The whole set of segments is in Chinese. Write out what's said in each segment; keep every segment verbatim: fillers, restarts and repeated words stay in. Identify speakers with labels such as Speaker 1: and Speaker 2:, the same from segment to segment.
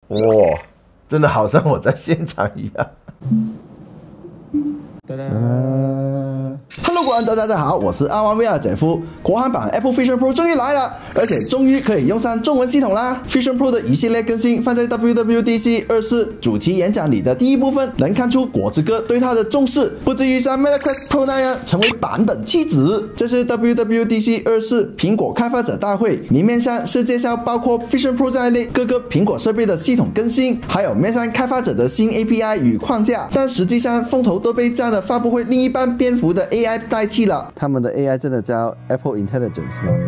Speaker 1: 哇，真的好像我在现场一样。呃 Hello， 观众大家好，我是阿万 V R 姐夫。国行版 Apple Vision Pro 终于来了，而且终于可以用上中文系统啦。Vision Pro 的一系列更新放在 W W D C 二四主题演讲里的第一部分，能看出果子哥对它的重视，不至于像 Meta Quest Pro 那样成为版本弃子。这是 W W D C 二四苹果开发者大会，明面上是介绍包括 Vision Pro 在内各个苹果设备的系统更新，还有面向开发者的新 A P I 与框架，但实际上风头都被占了发布会另一半蝙蝠的 A I 代替了。他们的 A I 真的叫 Apple Intelligence 吗？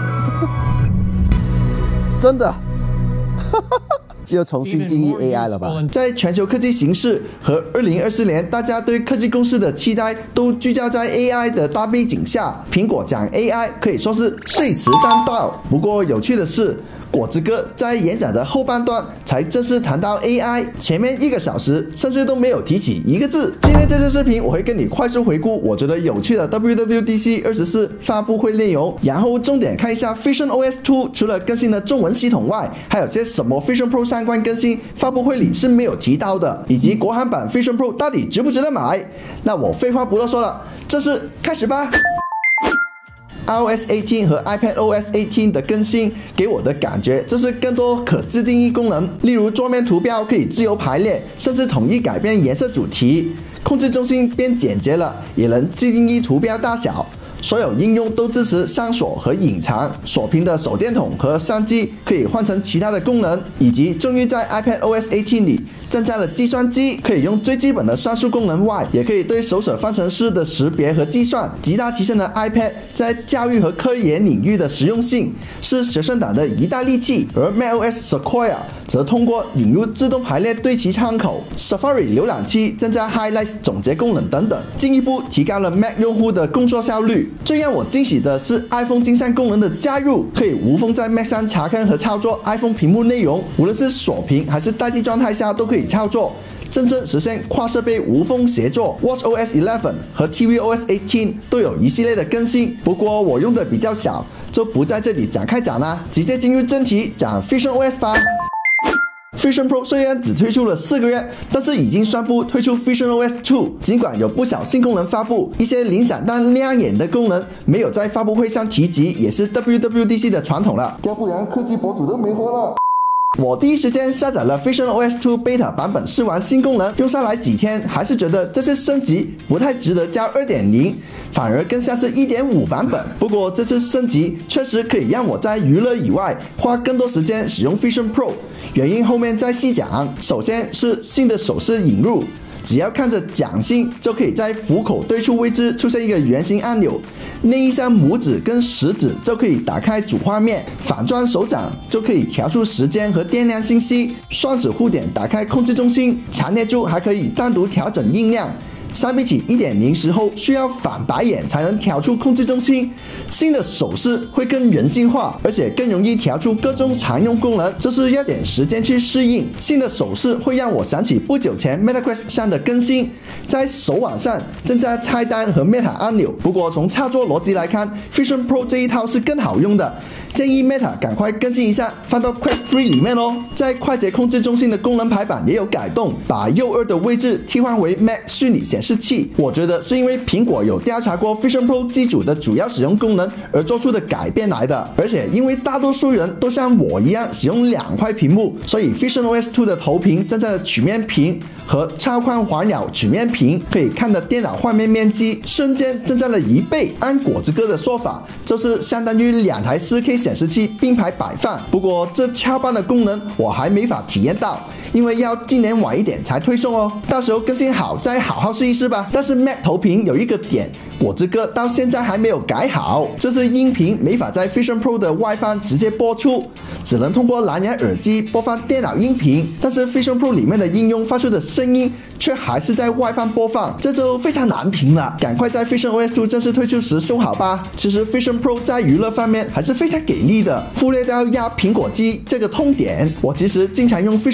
Speaker 1: 真的？又重新定义 A I 了吧？在全球科技形势和二零二四年大家对科技公司的期待都聚焦在 A I 的大背景下，苹果讲 A I 可以说是说辞当道。不过有趣的是，果子哥在演讲的后半段才正式谈到 A I， 前面一个小时甚至都没有提起一个字。今天这次视频我会跟你快速回顾我觉得有趣的 W W D C 二十四发布会内容，然后重点看一下 Vision O S 二除了更新了中文系统外，还有些什么 Vision Pro 相关更新发布会里是没有提到的，以及国行版 Vision Pro 到底值不值得买。那我废话不多说了，正式开始吧。iOS 十八 和 iPadOS 十八的更新给我的感觉就是更多可自定义功能，例如桌面图标可以自由排列，甚至统一改变颜色主题，控制中心变简洁了，也能自定义图标大小。所有应用都支持上锁和隐藏，锁屏的手电筒和相机可以换成其他的功能，以及终于在 iPadOS 十八里增加了计算机，可以用最基本的算术功能外，也可以对手写方程式的识别和计算，极大提升了 iPad 在教育和科研领域的实用性，是学生党的一大利器。而 macOS Sequoia 则通过引入自动排列对齐窗口、Safari 浏览器增加 Highlights 总结功能等等，进一步提高了 Mac 用户的工作效率。最让我惊喜的是 iPhone 精算功能的加入，可以无缝在 Mac 上查看和操作 iPhone 屏幕内容，无论是锁屏还是待机状态下都可以操作，真正实现跨设备无缝协作。 watchOS 十一和 tvOS 十八都有一系列的更新，不过我用的比较少，就不在这里展开讲啦，直接进入正题，讲 Vision O S 吧。Vision Pro 虽然只推出了四个月，但是已经宣布推出 Vision O S 二。尽管有不少新功能发布，一些零散但亮眼的功能没有在发布会上提及，也是 W W D C 的传统了。要不然科技博主都没活了。我第一时间下载了 Vision O S 二 Beta 版本试玩新功能，用下来几天，还是觉得这次升级不太值得加 二点零， 反而更像是 一点五 版本。不过这次升级确实可以让我在娱乐以外花更多时间使用 Vision Pro， 原因后面再细讲。首先是新的手势引入，只要看着掌心就可以在虎口对出位置出现一个圆形按钮，内一项拇指跟食指就可以打开主画面，反转手掌就可以调出时间和电量信息，双指护点打开控制中心，强烈柱还可以单独调整音量。相比起 一点零 时候需要反白眼才能调出控制中心，新的手势会更人性化，而且更容易调出各种常用功能，就是要点时间去适应。新的手势会让我想起不久前 Meta Quest 上的更新，在手腕上增加菜单和 Meta 按钮。不过从操作逻辑来看 Vision Pro 这一套是更好用的，建议 Meta 赶快跟进一下，放到 Quest 三里面哦。在快捷控制中心的功能排版也有改动，把右二的位置替换为 Mac 虚拟显示器，我觉得是因为苹果有调查过 Vision Pro 机组的主要使用功能而做出的改变来的。而且因为大多数人都像我一样使用两块屏幕，所以 Vision O S 二的投屏增加了曲面屏和超宽环绕曲面屏，可以看的电脑画面面积瞬间增加了一倍。按果子哥的说法，就是相当于两台 四 K 显示器并排摆放。不过这超棒的功能我还没法体验到，因为要今年晚一点才推送哦，到时候更新好再好好试一试吧。但是 Mac 投屏有一个点，果子哥到现在还没有改好，就是音频没法在 Vision Pro 的外放直接播出，只能通过蓝牙耳机播放电脑音频，但是 Vision Pro 里面的应用发出的声音却还是在外放播放，这就非常难评了。赶快在 Vision O S 二正式推出时修好吧。其实 Vision Pro 在娱乐方面还是非常给力的，忽略掉压苹果机这个痛点。我其实经常用 Vision Pro 看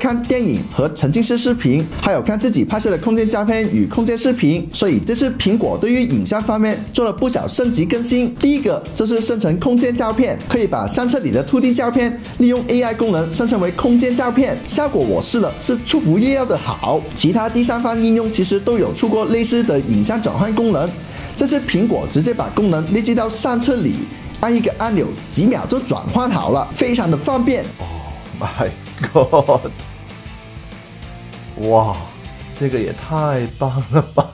Speaker 1: 看电影和沉浸式视频，还有看自己拍摄的空间照片与空间视频。所以这次苹果对于影像方面做了不少升级更新。第一个就是生成空间照片，可以把相册里的 二 D 照片利用 A I 功能生成为空间照片，效果我试了是出乎意料的好。其他第三方应用其实都有出过类似的影像转换功能，这次苹果直接把功能列进到相册里，按一个按钮，几秒就转换好了，非常的方便。
Speaker 2: Oh my god！ 哇，这个也太棒了吧！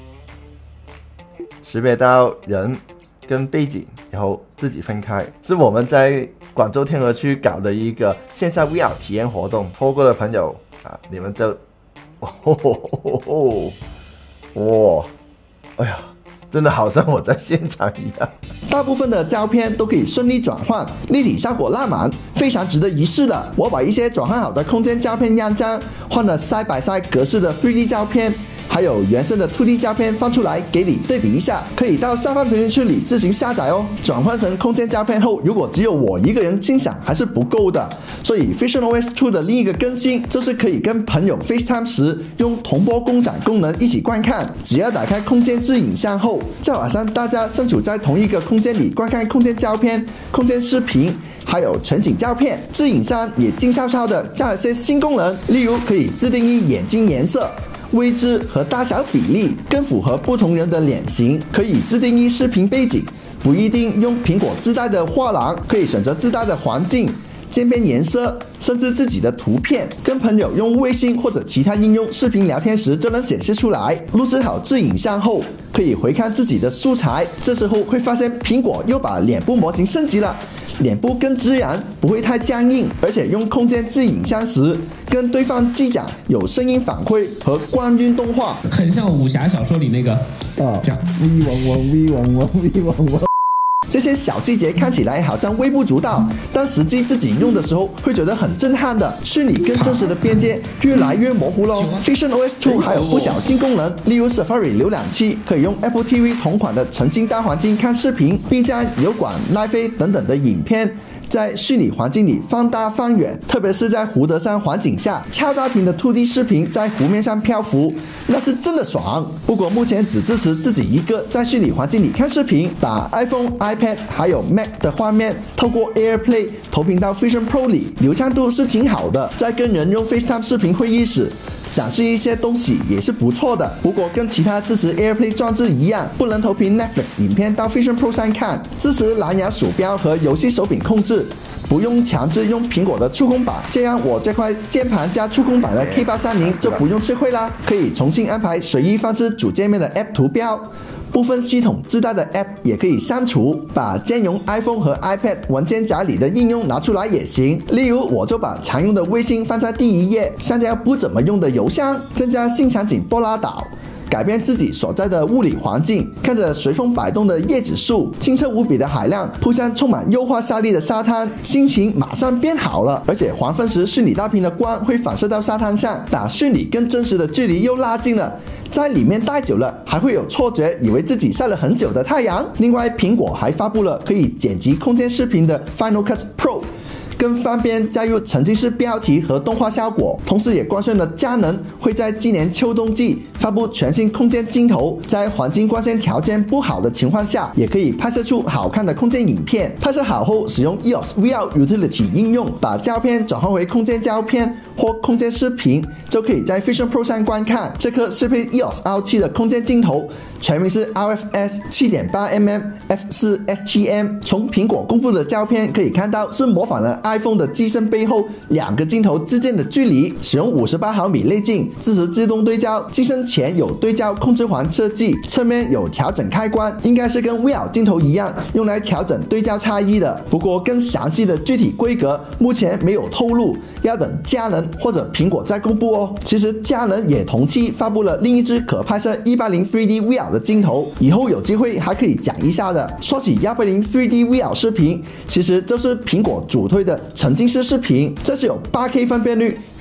Speaker 2: 识别到人跟背景，然后自己分开，是我们在广州天河区搞的一个线下 V R 体验活动，错过的朋友啊，你们就，哦哦哦哦，哇，哎呀！真的好像我在现场一样，
Speaker 1: 大部分的照片都可以顺利转换，立体效果拉满，非常值得一试的。我把一些转换好的空间照片样张换了 side by side 格式的 三 D 照片，还有原生的 二 D 照片放出来给你对比一下，可以到下方评论区里自行下载哦。转换成空间照片后，如果只有我一个人欣赏还是不够的，所以 visionOS 二的另一个更新就是可以跟朋友 FaceTime 时用同步共享功能一起观看。只要打开空间自影像后，就好像大家身处在同一个空间里观看空间照片、空间视频，还有全景照片。自影像也静悄悄的加了些新功能，例如可以自定义眼睛颜色、位置和大小比例，更符合不同人的脸型。可以自定义视频背景，不一定用苹果自带的画廊，可以选择自带的环境、渐变颜色，甚至自己的图片。跟朋友用微信或者其他应用视频聊天时就能显示出来。录制好自影像后，可以回看自己的素材，这时候会发现苹果又把脸部模型升级了，脸部更自然，不会太僵硬，而且用空间自影像时跟对方击掌有声音反馈和光晕动画，
Speaker 3: 很像武侠小说里那个啊，这样
Speaker 1: V 王王 V 王王 V 王王。这些小细节看起来好像微不足道，但实际自己用的时候会觉得很震撼的。虚拟跟真实的边界越来越模糊咯。visionOS 二还有不少新功能，例如 Safari 浏览器可以用 Apple T V 同款的沉浸大环境看视频 ，B 站、油管、奈飞等等的影片，在虚拟环境里放大放远，特别是在湖德山环境下，超大屏的 二 D 视频在湖面上漂浮，那是真的爽。不过目前只支持自己一个在虚拟环境里看视频，把 iPhone、iPad 还有 Mac 的画面透过 AirPlay 投屏到 Vision Pro 里，流畅度是挺好的。在跟人用 FaceTime 视频会议时，展示一些东西也是不错的，不过跟其他支持 AirPlay 装置一样，不能投屏 Netflix 影片到 Vision Pro 上看。支持蓝牙鼠标和游戏手柄控制，不用强制用苹果的触控板，这样我这块键盘加触控板的 K 八三零就不用吃灰啦。可以重新安排随意放置主界面的 App 图标。部分系统自带的 App 也可以删除，把兼容 iPhone 和 iPad 文件夹里的应用拿出来也行。例如，我就把常用的微信放在第一页，删掉不怎么用的邮箱，增加新场景波拉岛，改变自己所在的物理环境，看着随风摆动的叶子树，清澈无比的海浪扑向充满诱惑沙粒的沙滩，心情马上变好了。而且黄昏时虚拟大屏的光会反射到沙滩上，把虚拟跟真实的距离又拉近了。在里面待久了，还会有错觉，以为自己晒了很久的太阳。另外，苹果还发布了可以剪辑空间视频的 Final Cut Pro， 更方便加入沉浸式标题和动画效果。同时也官宣了佳能会在今年秋冬季发布全新空间镜头，在环境光线条件不好的情况下，也可以拍摄出好看的空间影片。拍摄好后，使用 E O S V R Utility 应用，把照片转换为空间照片或空间视频，就可以在 Vision Pro 上观看。这颗适配 E O S R 七的空间镜头，全名是 R F S 七点八 millimeter f 四 S T M。从苹果公布的照片可以看到，是模仿了 iPhone 的机身背后两个镜头之间的距离，使用五十八毫米内镜，支持自动对焦。机身前有对焦控制环设计，侧面有调整开关，应该是跟 V R 镜头一样，用来调整对焦差异的。不过更详细的具体规格目前没有透露，要等佳能或者苹果再公布哦。其实佳能也同期发布了另一支可拍摄一八零 三 D V R 的镜头，以后有机会还可以讲一下的。说起一八零 三 D V R 视频，其实就是苹果主推的沉浸式视频，这是有 八 K 分辨率、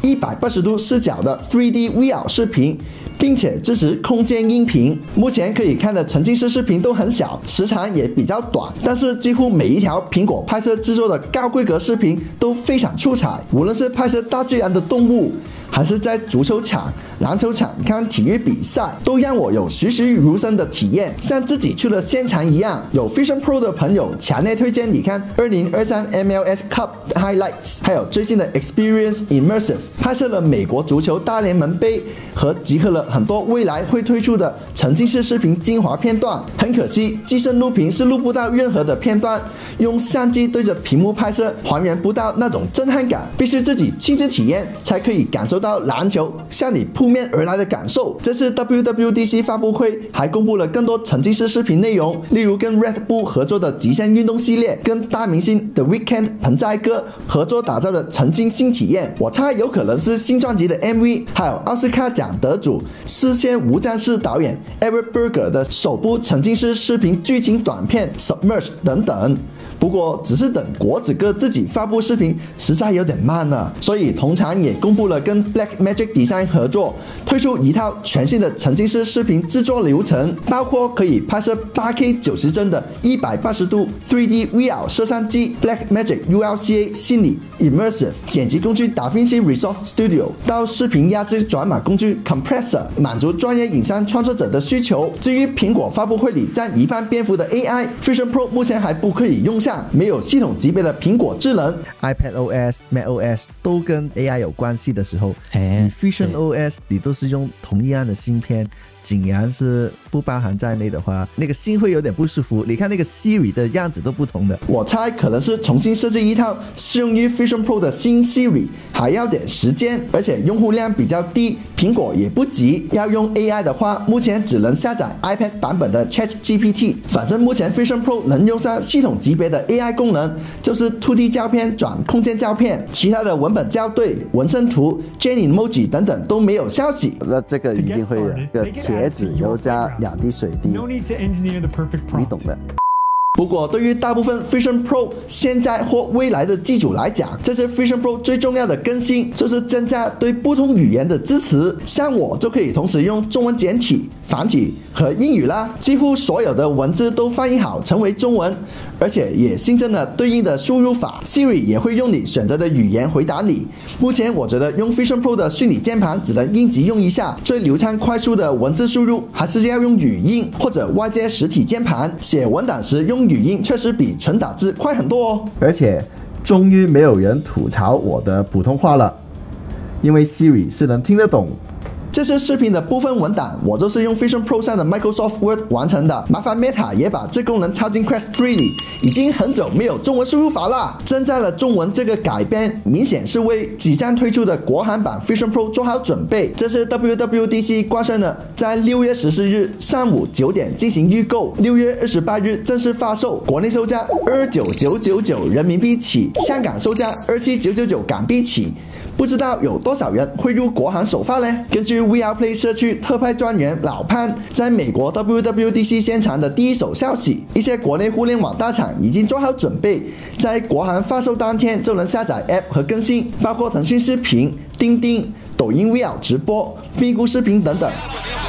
Speaker 1: 一百八十度视角的 三 D V R 视频，并且支持空间音频。目前可以看的沉浸式视频都很小，时长也比较短，但是几乎每一条苹果拍摄制作的高规格视频都非常出彩，无论是拍摄大自然的动物，还是在足球场、篮球场看体育比赛，都让我有栩栩如生的体验，像自己去了现场一样。有 Vision Pro 的朋友，强烈推荐你看二零二三 M L S Cup Highlights， 还有最新的 Experience Immersive， 拍摄了美国足球大联盟杯和集合了很多未来会推出的沉浸式视频精华片段。很可惜，机身录屏是录不到任何的片段，用相机对着屏幕拍摄，还原不到那种震撼感，必须自己亲自体验才可以感受到篮球向你扑面而来的感受。这次 W W D C 发布会还公布了更多沉浸式视频内容，例如跟 Red Bull 合作的极限运动系列，跟大明星 The Weeknd 盆栽哥合作打造的沉浸性体验。我猜有可能是新专辑的 M V， 还有奥斯卡奖得主视线无战事导演 Eric Berger 的首部沉浸式视频剧情短片 Submerge 等等。不过只是等果子哥自己发布视频实在有点慢了，所以同场也公布了跟 Blackmagic Design 合作，推出一套全新的沉浸式视频制作流程，包括可以拍摄 八 K 九十帧的一百八十度 三 D V R 摄像机 Blackmagic U L C A 虚拟 Immersive 剪辑工具 DaVinci Resolve Studio 到视频压制转码工具 Compressor， 满足专业影像创作者的需求。至于苹果发布会里占一半篇幅的 A I Vision Pro 目前还不可以用上，没有系统级别的苹果智能
Speaker 4: iPadOS、macOS 都跟 A I 有关系的时候，你 VisionOS 你都是用同样的芯片，竟然是不包含在内的话，那个心会有点不舒服。你看那个 Siri 的样子都不同的，
Speaker 1: 我猜可能是重新设计一套适用于 Vision Pro 的新 Siri， 还要点时间，而且用户量比较低，苹果也不急。要用 A I 的话，目前只能下载 iPad 版本的 ChatGPT。反正目前 Vision Pro 能用上系统级别的 A I 功能，就是 二 D 胶片转空间胶片，其他的文本校对、纹身图、Gen Emoji 等等都没有消息。
Speaker 4: 那这个一定会的，这个茄子油加两滴水滴，你懂的。
Speaker 1: 不过，对于大部分 Vision Pro 现在或未来的机主来讲，这次 Vision Pro 最重要的更新就是增加对不同语言的支持。像我就可以同时用中文简体、繁体和英语啦，几乎所有的文字都翻译好成为中文，而且也新增了对应的输入法 ，Siri 也会用你选择的语言回答你。目前我觉得用 Vision Pro 的虚拟键盘只能应急用一下，最流畅快速的文字输入还是要用语音或者外接实体键盘。写文档时用语音确实比纯打字快很多哦。
Speaker 2: 而且终于没有人吐槽我的普通话了，因为 Siri 是能听得懂。
Speaker 1: 这次视频的部分文档，我都是用 Vision Pro 上的 Microsoft Word 完成的。麻烦 Meta 也把这功能抄进 Quest 三里，已经很久没有中文输入法了。增加了中文这个改编，明显是为即将推出的国行版 Vision Pro 做好准备。这次 W W D C 挂上了在六月十四日上午九点进行预购，六月二十八日正式发售，国内售价二九九九九人民币起，香港售价二七九九九港币起。不知道有多少人会入国行首发呢？根据 V R Play 社区特派专员老潘在美国 W W D C 现场的第一手消息，一些国内互联网大厂已经做好准备，在国行发售当天就能下载 App 和更新，包括腾讯视频、钉钉、抖音 V R 直播、咪咕视频等等。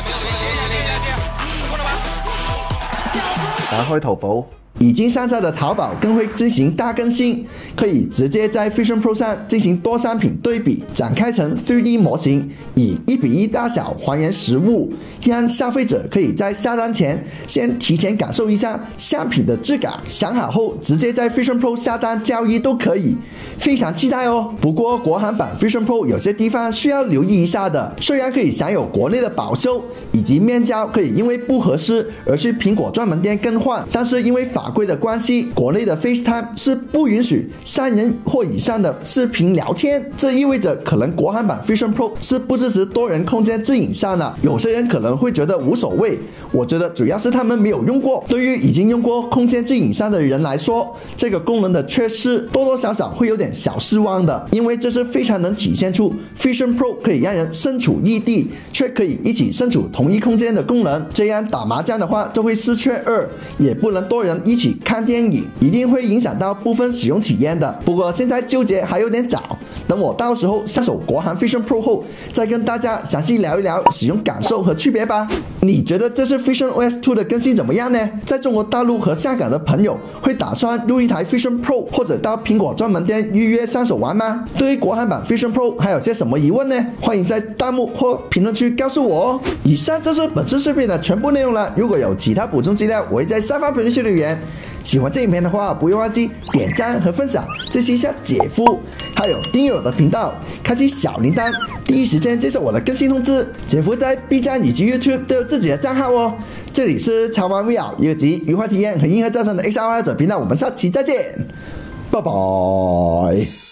Speaker 2: 打开淘宝。
Speaker 1: 已经上架的淘宝更会进行大更新，可以直接在 Vision Pro 上进行多商品对比，展开成 三 D 模型，以一比一大小还原实物，让消费者可以在下单前先提前感受一下商品的质感，想好后直接在 Vision Pro 下单交易都可以，非常期待哦。不过国行版 Vision Pro 有些地方需要留意一下的，虽然可以享有国内的保修以及面交可以因为不合适而去苹果专门店更换，但是因为法规的关系，国内的 FaceTime 是不允许三人或以上的视频聊天，这意味着可能国行版 Vision Pro 是不支持多人空间自影像了。有些人可能会觉得无所谓，我觉得主要是他们没有用过。对于已经用过空间自影像的人来说，这个功能的缺失多多少少会有点小失望的，因为这是非常能体现出 Vision Pro 可以让人身处异地却可以一起身处同一空间的功能，这样打麻将的话就会失缺二，也不能多人一起起看电影，一定会影响到部分使用体验的。不过现在纠结还有点早，等我到时候上手国行 Vision Pro 后，再跟大家详细聊一聊使用感受和区别吧。你觉得这次 Vision O S 二的更新怎么样呢？在中国大陆和香港的朋友会打算入一台 Vision Pro 或者到苹果专门店预约上手玩吗？对于国行版 Vision Pro 还有些什么疑问呢？欢迎在弹幕或评论区告诉我哦。以上就是本次视频的全部内容了，如果有其他补充资料，我会在下方评论区留言。喜欢这影片的话，不要忘记点赞和分享，支持一下姐夫，还有订阅我的频道，开启小铃铛，第一时间接受我的更新通知。姐夫在 B 站以及 YouTube 都有自己的账号哦。这里是超玩 V R， 一个集愉快体验和硬核教程的 X R 者频道，我们下期再见，拜拜。